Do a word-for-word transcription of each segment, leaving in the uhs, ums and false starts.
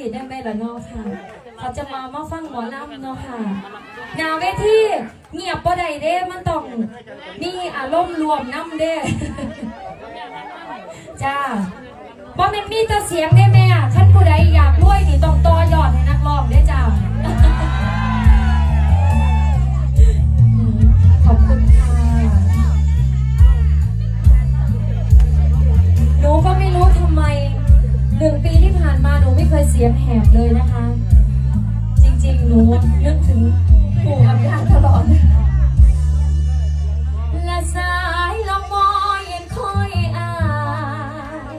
รี่ได้ไหมล่ะเนาะค่ะเขาจะมามาฟังหมอลำเนาะค่ะหน้าเวทีเงียบบ่ได้เด้มันต้องมีอารมณ์รวมน้ำเด้จ้าบ่แม่นมีแต่เสียงได้แม่ท่านผู้ใดอยากรวยนี่ต้องต่อยอดให้นักร้องได้จ้าขอบคุณค่ะหนูก็ไม่รู้ทำไมหนึ่งปีที่ผ่านมาหนูไม่เคยเสียงแหบเลยนะคะจริงๆหนูนึกถึงปู่อำนาจตลอดและสายลมมอยยังคอยอาย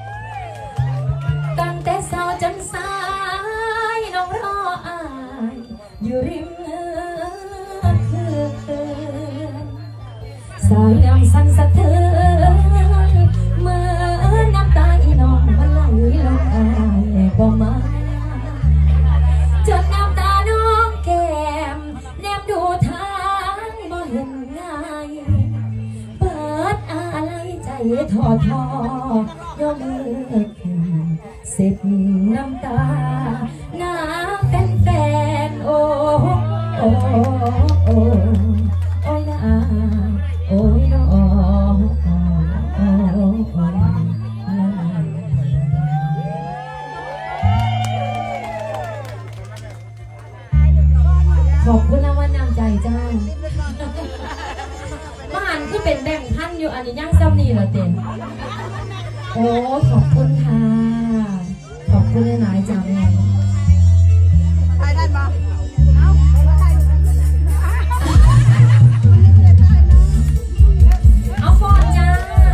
ตั้งแต่เช้าจนสายน้องรออายอยู่ริมเขื่อนสายน้ำสั่นสะเทือนเมื่อน้ำตาอีน้องมันไหลลงอายบ่มาจนน้ำตาน้องแก้มแนบดูทางบ่เห็นง่ายเปิดอะไรใจทอทอยกมือขึ้นเสร็จน้ำตาหน้าเป็นแฟนโอ้โอ้โอ้โอ้ยนะโอ้ยน้องขอบคุณรางวัลนำใจจ้ามหันคือเป็นแบ่งท่านอยู่อันนี้ย่างซ้ำนี่เหรอเต็มโอ้ขอบคุณค่ะขอบคุณหลายๆจ้าแม่ไปได้ปะเอาฟอนจ้า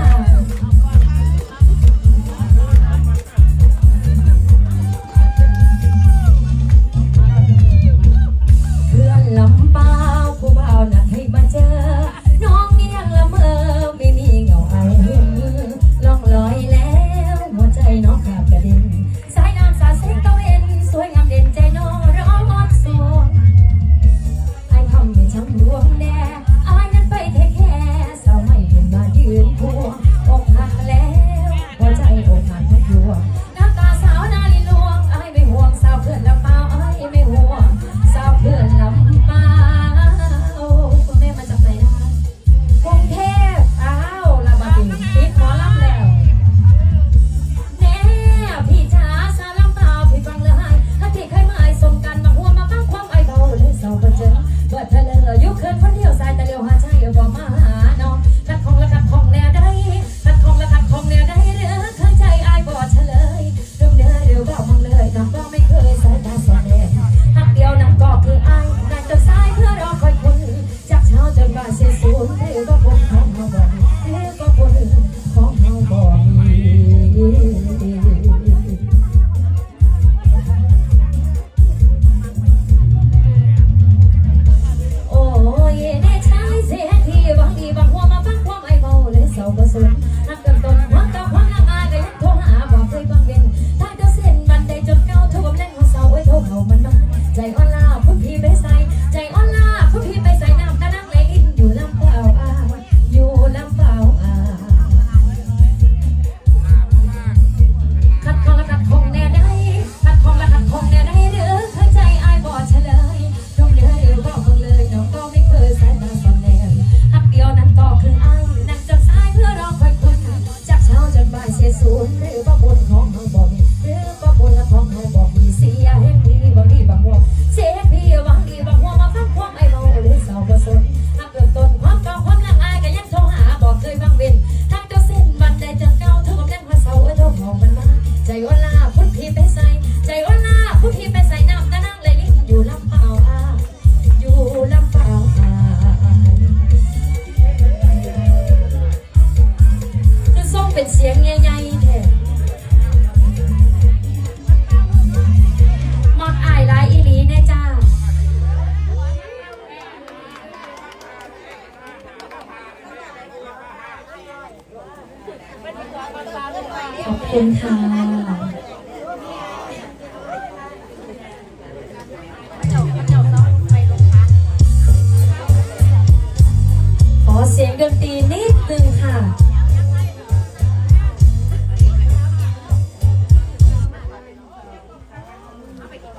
เพื่อนลำเปล่าผู้บ่าวนัดให้มาเจอน้องเนียงละเมอไม่มีเงาไอเห็นล่องลอยแล้วหัวใจน้องขาดกระดิ่งสายน้ำสาดเส้นตะเวน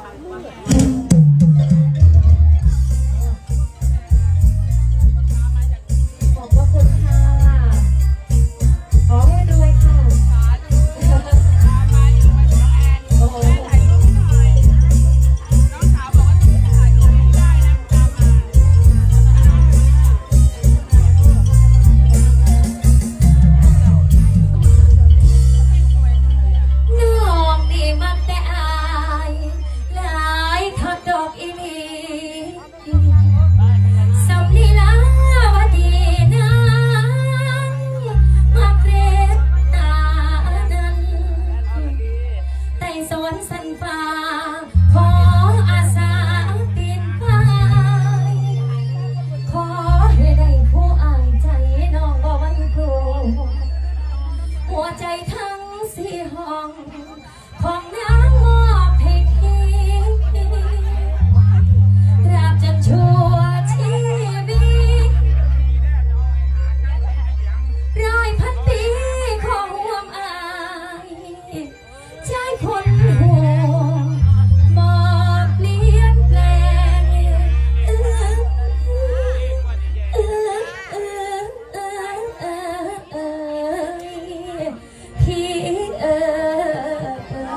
ขอบพระคุณค่ะขอให้รวยค่ะโอ้โหหัวใจทั้งสี่ห้องของน้ำมอบให้พี่ตราบจนชั่วชีวิตร้อยพันปีขอห่วงอายใจคนห่วงมอบเปลี่ยนแปลงเออเออเออเออเออเออพี่เออ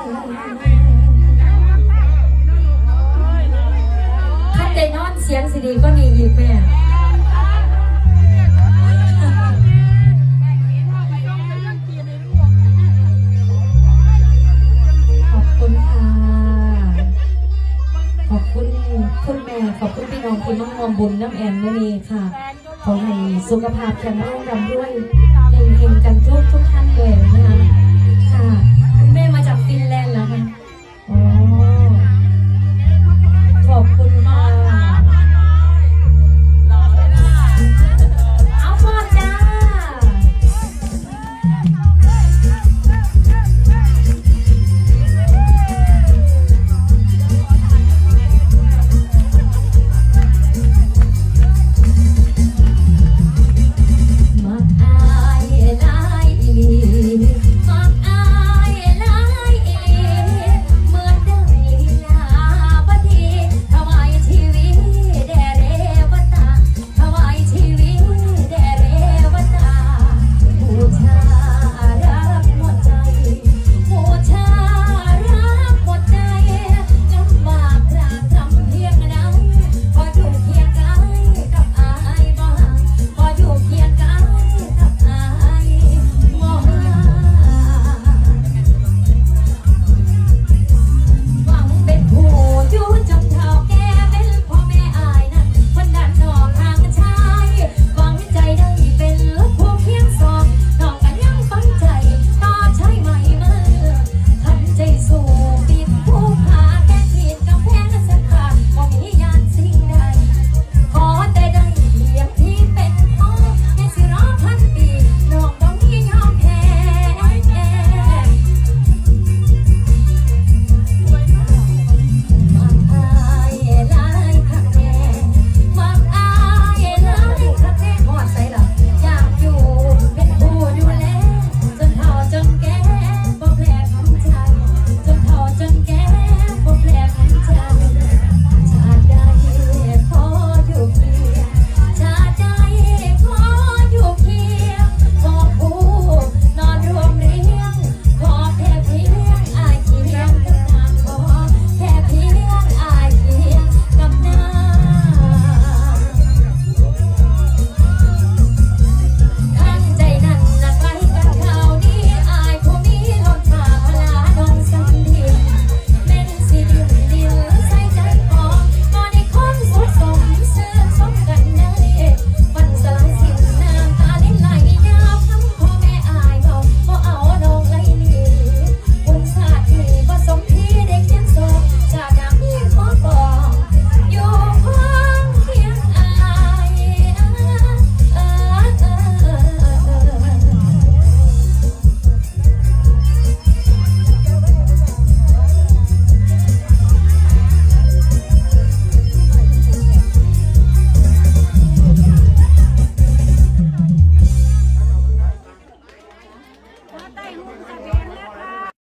ขันใจนอนเสียงสิดีก็ดีอีกแม่ขอบคุณค่ะขอบคุณคุณแม่ขอบคุณพี่น้องที่มาร่วมบุญน้ำแอมวันนี้ค่ะขอให้สุขภาพแข็งแรงร่ำรวยเฮงๆกันทุกทุกท่านเลย